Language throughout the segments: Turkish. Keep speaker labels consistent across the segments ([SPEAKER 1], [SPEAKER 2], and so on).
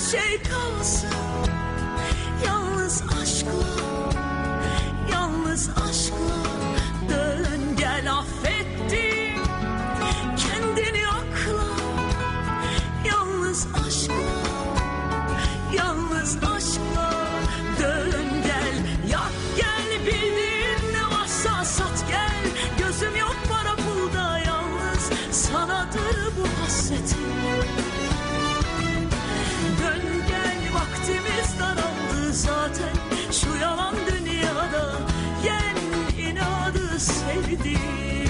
[SPEAKER 1] şey kalsın. Yalnız aşkla, yalnız aşkla dön gel affettim kendini akla. Yalnız aşkla, yalnız aşkla dön gel. Yak gel, bildiğin ne varsa sat gel. Gözüm yok para pulda, yalnız sanadır bu hasretim. Dön gel, vaktimiz daraldı zaten şu yalan dünyada. Yen inadı sevdim.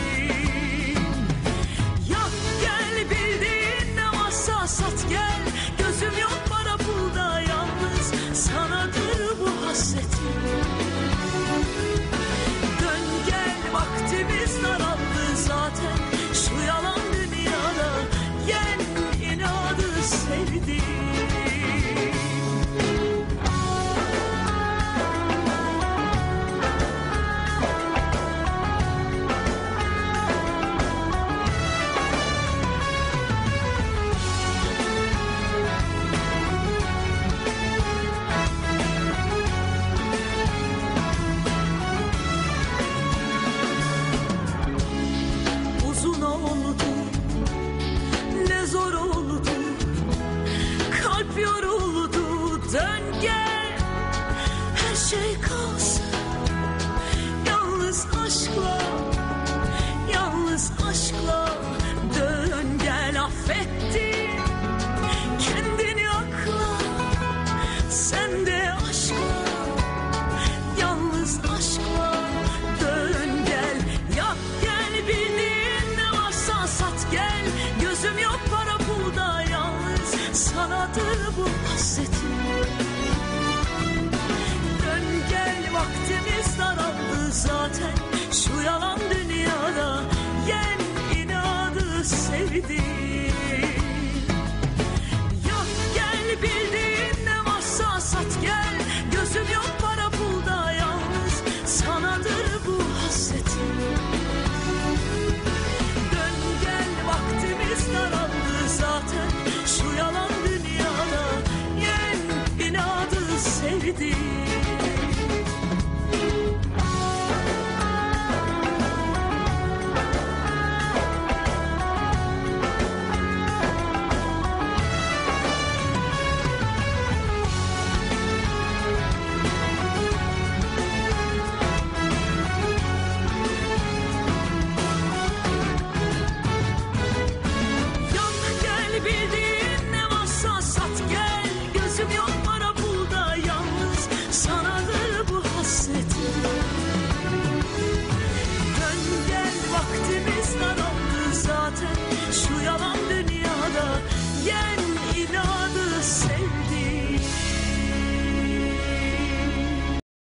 [SPEAKER 1] Yak gel, bildiğin ne varsa sat gel. Gözüm yok para pulda, yalnız sanadır bu hasretim. Dön gel, vaktimiz daraldı zaten şu yalan dünyada. Yen inadı sevdim. Uzun oldu, ne zor oldu, kalp yoruldu. Dön gel, her şey kalsın. Yalnız aşkla, yalnız aşkla dön gel affettim kendini akla. Sen de aşkla, yalnız aşkla dön gel. Yak gel, bildiğin ne varsa sat gel. Gözüm yok para pulda, yalnız sanadır bu hasretim. Dön gel, vaktimiz daraldı zaten şu yalan dünyada. Yen inadı sevdim. Yak gel, bildiğin ne varsa sat gel. Gözüm yok para pulda, yalnız sanadır bu hasretim. Dön gel, vaktimiz daraldı zaten şu yalan dünyada. Yen inadı sevdim.